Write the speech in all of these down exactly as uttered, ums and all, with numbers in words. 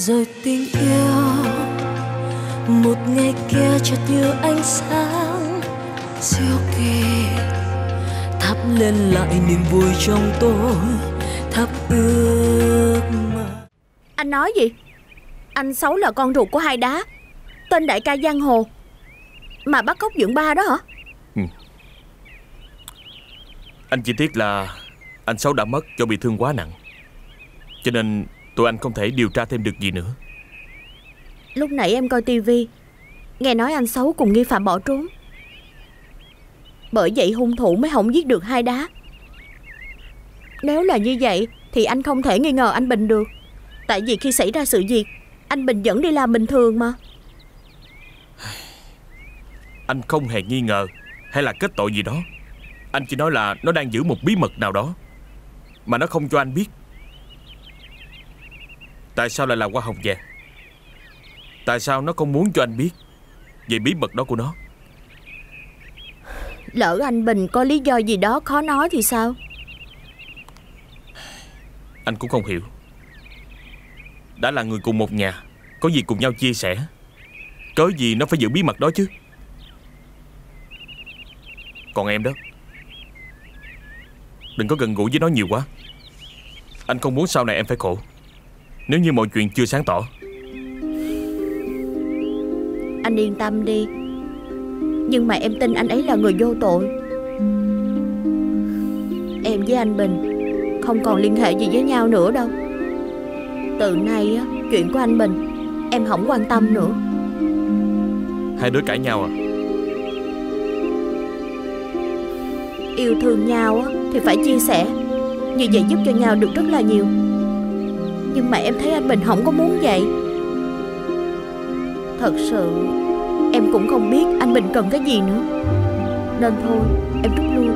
Rồi tình yêu một ngày kia chợt như ánh sáng diệu kỳ, thắp lên lại niềm vui trong tôi, thắp ước mơ. Anh nói gì? Anh Sáu là con ruột của Hai Đá, tên đại ca giang hồ mà bắt cóc Dượng Ba đó hả? Ừ. Anh chỉ tiếc là anh Sáu đã mất do bị thương quá nặng, cho nên tụi anh không thể điều tra thêm được gì nữa. Lúc nãy em coi tivi, nghe nói anh Sáu cùng nghi phạm bỏ trốn, bởi vậy hung thủ mới không giết được Hai Đá. Nếu là như vậy thì anh không thể nghi ngờ anh Bình được, tại vì khi xảy ra sự việc anh Bình vẫn đi làm bình thường mà. Anh không hề nghi ngờ hay là kết tội gì đó. Anh chỉ nói là nó đang giữ một bí mật nào đó mà nó không cho anh biết. Tại sao lại là hoa hồng vàng? Tại sao nó không muốn cho anh biết về bí mật đó của nó? Lỡ anh Bình có lý do gì đó khó nói thì sao? Anh cũng không hiểu. Đã là người cùng một nhà, có gì cùng nhau chia sẻ, cớ gì nó phải giữ bí mật đó chứ. Còn em đó, đừng có gần gũi với nó nhiều quá. Anh không muốn sau này em phải khổ nếu như mọi chuyện chưa sáng tỏ. Anh yên tâm đi, nhưng mà em tin anh ấy là người vô tội. Em với anh Bình không còn liên hệ gì với nhau nữa đâu. Từ nay á, chuyện của anh Bình em không quan tâm nữa. Hai đứa cãi nhau à? Yêu thương nhau á, thì phải chia sẻ, như vậy giúp cho nhau được rất là nhiều. Nhưng mà em thấy anh Bình không có muốn vậy. Thật sự em cũng không biết anh Bình cần cái gì nữa, nên thôi em rút lui.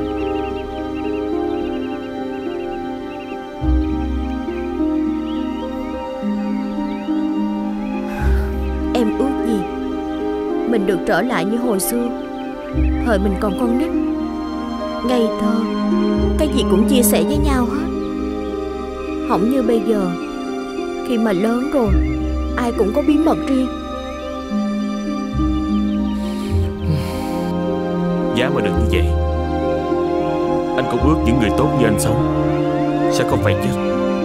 Em ước gì mình được trở lại như hồi xưa, thời mình còn con nít, ngây thơ, cái gì cũng chia sẻ với nhau hết. Không như bây giờ, khi mà lớn rồi ai cũng có bí mật riêng. Giá mà được như vậy, anh cũng ước những người tốt như anh Sáu sẽ không phải chết.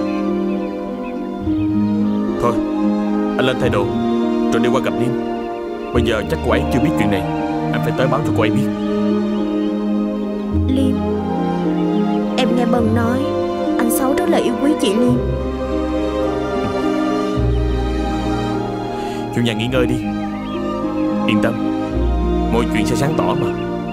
Thôi, anh lên thay đồ rồi đi qua gặp Liêm. Bây giờ chắc cô ấy chưa biết chuyện này, anh phải tới báo cho cô ấy biết. Liêm, em nghe Bân nói anh Sáu rất là yêu quý chị Liêm. Chủ nhà nghỉ ngơi đi, yên tâm, mọi chuyện sẽ sáng tỏ mà.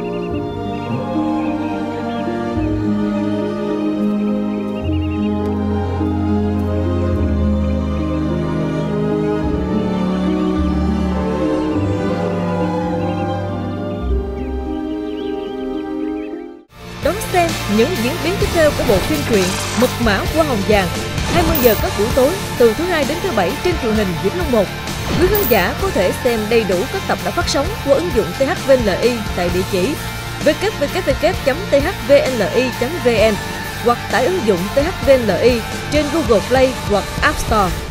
Đón xem những diễn biến tiếp theo của bộ phim truyện Mật mã Hoa hồng vàng hai mươi giờ các buổi tối từ thứ hai đến thứ bảy trên truyền hình Vĩnh Long một. Quý khán giả có thể xem đầy đủ các tập đã phát sóng qua ứng dụng tê hát vê en lờ i tại địa chỉ w w w chấm t h v n l i chấm v n hoặc tải ứng dụng tê hát vê en lờ i trên Google Play hoặc App Store.